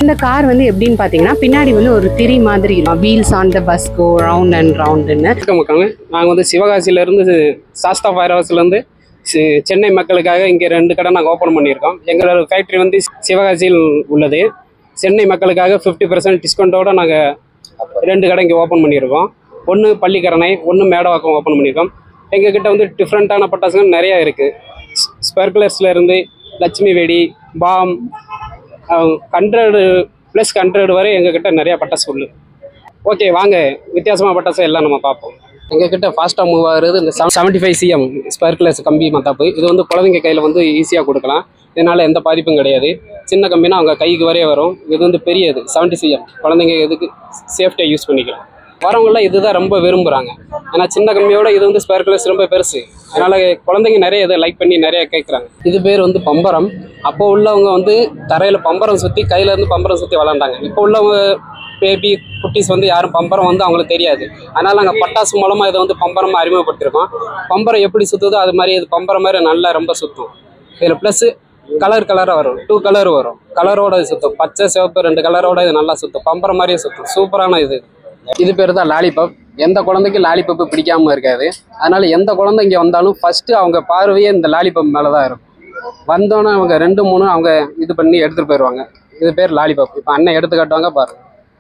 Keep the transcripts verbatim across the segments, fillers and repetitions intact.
இந்த கார் வந்து எப்படின்னு பாத்தீங்கன்னா பின்னாடி வந்து ஒரு திரி மாதிரி wheels on the bus go round and ரவுண்டுன்னு. நாங்கள் வந்து சிவகாசியில இருந்து சாஸ்தா ஃபயர் ஹவுஸ்ல இருந்து சென்னை மக்களுக்காக இங்கே ரெண்டு கடை நாங்கள் ஓப்பன் பண்ணியிருக்கோம். எங்களோட ஃபேக்ட்ரி வந்து சிவகாசியில் உள்ளது. சென்னை மக்களுக்காக ஃபிஃப்டி பர்சன்ட் டிஸ்கவுண்ட்டோட நாங்கள் ரெண்டு கடை இங்கே ஓப்பன் பண்ணியிருக்கோம். ஒன்று பள்ளிக்கரணை, ஒன்று மேடவாக்கம் ஓப்பன் பண்ணியிருக்கோம். எங்ககிட்ட வந்து டிஃப்ரெண்ட்டான பட்டாசுகள் நிறையா இருக்குது. ஸ்பெர்குலர்ஸில் இருந்து லட்சுமி வெடி, பாம், ஹண்ட்ரடு ப்ளஸ் ஹண்ட்ரட் வரை எங்ககிட்ட நிறையா பட்டாசு உள்ளது. ஓகே, வாங்க வித்தியாசமான பட்டாசு எல்லாம் நம்ம பார்ப்போம். எங்ககிட்ட ஃபாஸ்ட்டாக மூவ் ஆகுறது இந்த செவன்ட்டி ஃபைவ் சிஎம் ஸ்பெர்குலர்ஸ் கம்பி மத்தாப்பு. இது வந்து குழந்தைங்க கையில் வந்து ஈஸியாக கொடுக்கலாம். இதனால் எந்த பாதிப்பும் கிடையாது. சின்ன கம்பினா அவங்க கைக்கு வரையே வரும். இது வந்து பெரியது செவன்ட்டி சிஎம், குழந்தைங்க இதுக்கு சேஃப்டியாக யூஸ் பண்ணிக்கலாம். வரவங்களாம் இதுதான் ரொம்ப விரும்புகிறாங்க. ஏன்னா சின்ன கம்பியோட இது வந்து ஸ்பெர்குலர்ஸ் ரொம்ப பெருசு. அதனால் குழந்தைங்க நிறைய இதை லைக் பண்ணி நிறைய கேட்குறாங்க. இது பேர் வந்து பம்பரம். அப்போ உள்ளவங்க வந்து தரையில் பம்பரம் சுற்றி கையிலேருந்து பம்பரம் சுற்றி விளாண்டாங்க. இப்போ உள்ளவங்க பேபி குட்டீஸ் வந்து யாரும் பம்பரம் வந்து அவங்களுக்கு தெரியாது. அதனால் நாங்கள் பட்டாசு மூலமாக இதை வந்து பம்பரமாக அறிமுகப்படுத்திருக்கோம். பம்பரம் எப்படி சுற்றுதோ அது மாதிரி இது பம்பரம் மாதிரி நல்லா ரொம்ப சுற்றும். இதில் ப்ளஸ்ஸு கலர் கலராக வரும், டூ கலர் வரும். கலரோட இது சுற்றும், பச்சை சிவப்பு ரெண்டு கலரோட இது நல்லா சுற்றும், பம்பரம் மாதிரியே சுற்றும். சூப்பரான இது. இது பேர் தான் லாலிபப். எந்த குழந்தைக்கும் லாலிபப்பு பிடிக்காமல் இருக்காது. அதனால் எந்த குழந்தை இங்கே வந்தாலும் ஃபஸ்ட்டு அவங்க பார்வையே இந்த லாலிபப் மேலே தான் இருக்கும். வந்தோன்னே அவங்க ரெண்டு மூணு அவங்க இது பண்ணி எடுத்துகிட்டு போயிடுவாங்க. இது பேர் லாலிபப். இப்போ அண்ணன் எடுத்து காட்டுவாங்க பாருங்க.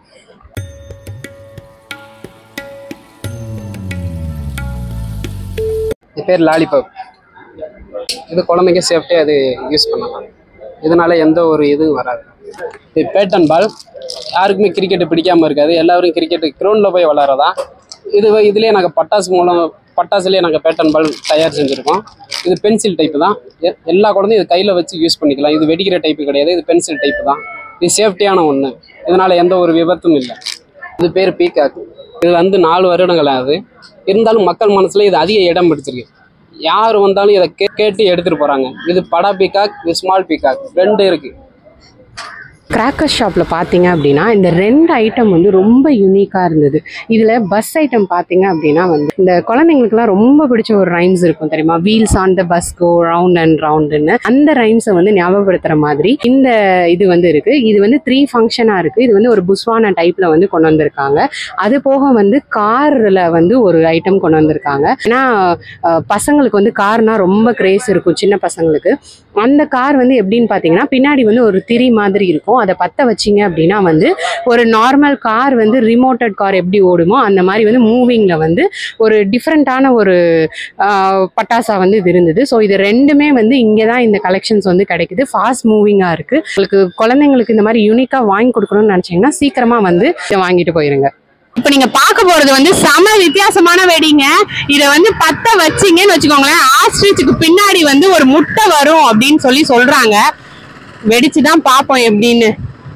இது பேர் லாலிபப். இது குழந்தைங்க சேஃப்டியாக அது யூஸ் பண்ணலாம். இதனால எந்த ஒரு இதுவும் வராது. இது பேட்டன் பால். யாருக்குமே கிரிக்கெட்டு பிடிக்காமல் இருக்காது. எல்லோரும் கிரிக்கெட்டு கிரவுண்டில் போய் விளாட்றதான். இது இதுலேயே நாங்கள் பட்டாசு மூலம் பட்டாசுலேயே நாங்கள் பேட்டன் பால் தயார் செஞ்சுருக்கோம். இது பென்சில் டைப்பு தான். எல்லா குழந்தையும் இது கையில் வச்சு யூஸ் பண்ணிக்கலாம். இது வெடிக்கிற டைப்பு கிடையாது, இது பென்சில் டைப்பு தான். இது சேஃப்டியான ஒன்று. இதனால் எந்த ஒரு விபத்தும் இல்லை. இது பேர் பீகாக். இது வந்து நாலு வருடங்கள் ஆகுது. இருந்தாலும் மக்கள் மனசில் இது அதிக இடம் பிடிச்சிருக்கு. யார் வந்தாலும் இதை கே கேட்டு எடுத்துகிட்டு போகிறாங்க. இது படா பீகாக், இது ஸ்மால் பீகாக், ரெண்டு இருக்குது. கிராக்கர் ஷாப்பில் பார்த்தீங்க அப்படின்னா இந்த ரெண்டு ஐட்டம் வந்து ரொம்ப யூனிக்காக இருந்தது. இதில் பஸ் ஐட்டம் பார்த்தீங்க அப்படின்னா வந்து இந்த குழந்தைங்களுக்குலாம் ரொம்ப பிடிச்ச ஒரு ரைம்ஸ் இருக்கும் தெரியுமா, wheels on the bus go round and ரவுண்டுன்னு. அந்த ரைம்ஸை வந்து ஞாபகப்படுத்துகிற மாதிரி இந்த இது வந்து இருக்குது. இது வந்து த்ரீ ஃபங்க்ஷனாக இருக்குது. இது வந்து ஒரு புஸ்வான டைப்பில் வந்து கொண்டு வந்திருக்காங்க. அது போக வந்து காரில் வந்து ஒரு ஐட்டம் கொண்டு வந்திருக்காங்க. ஏன்னா பசங்களுக்கு வந்து கார்னால் ரொம்ப கிரேஸ் இருக்கும் சின்ன பசங்களுக்கு. அந்த கார் வந்து எப்படின்னு பார்த்தீங்கன்னா பின்னாடி வந்து ஒரு திரி மாதிரி இருக்கும். அதை பற்ற வச்சிங்க அப்படின்னா வந்து ஒரு நார்மல் கார் வந்து ரிமோட்டட் கார் எப்படி ஓடுமோ அந்த மாதிரி வந்து மூவிங்கில் வந்து ஒரு டிஃப்ரெண்ட்டான ஒரு பட்டாசா வந்து இது இருந்தது. ஸோ இது ரெண்டுமே வந்து இங்கே தான் இந்த கலெக்ஷன்ஸ் வந்து கிடைக்குது. ஃபாஸ்ட் மூவிங்காக இருக்குது. உங்களுக்கு குழந்தைங்களுக்கு இந்த மாதிரி யூனிக்காக வாங்கி கொடுக்கணும்னு நினச்சிங்கன்னா சீக்கிரமாக வந்து இதை வாங்கிட்டு போயிருங்க. இப்ப நீங்க பார்க்க போறது வந்து சம வித்தியாசமான வெடிங்க. இத வந்து பத்த வச்சிங்கன்னு வச்சுக்கோங்களேன், ஆஸ்ட்ரிச்சுக்கு பின்னாடி வந்து ஒரு முட்டை வரும் அப்படின்னு சொல்லி சொல்றாங்க. வெடிச்சுதான் பாப்போம் எப்படின்னு.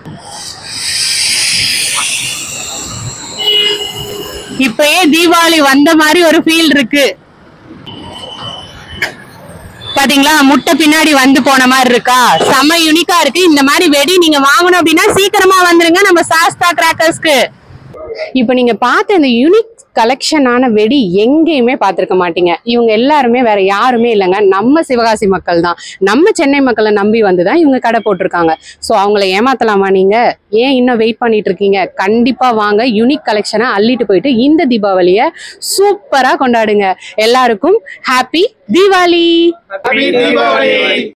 இப்பயே தீபாவளி வந்த மாதிரி ஒரு ஃபீல் இருக்கு. பாத்தீங்களா, முட்டை பின்னாடி வந்து போன மாதிரி இருக்கா, செம யூனிக்கா இருக்கு. இந்த மாதிரி வெடி நீங்க வாங்கணும் அப்படின்னா சீக்கிரமா வந்துருங்க நம்ம சாஸ்தா கிராக்கர்ஸ்க்கு. இப்ப நீங்க பார்த்த இந்த யூனிக் கலெக்ஷனான வெடி எங்கேயுமே பார்த்துருக்க மாட்டீங்க. இவங்க எல்லாருமே வேற யாருமே இல்லைங்க, நம்ம சிவகாசி மக்கள் தான். நம்ம சென்னை மக்களை நம்பி வந்துதான் இவங்க கடை போட்டிருக்காங்க. ஸோ அவங்கள ஏமாத்தலாமா நீங்க? ஏன் இன்னும் வெயிட் பண்ணிட்டு இருக்கீங்க? கண்டிப்பா வாங்க, யூனிக் கலெக்ஷனை அள்ளிட்டு போயிட்டு இந்த தீபாவளியை சூப்பரா கொண்டாடுங்க. எல்லாருக்கும் ஹாப்பி தீபாவளி.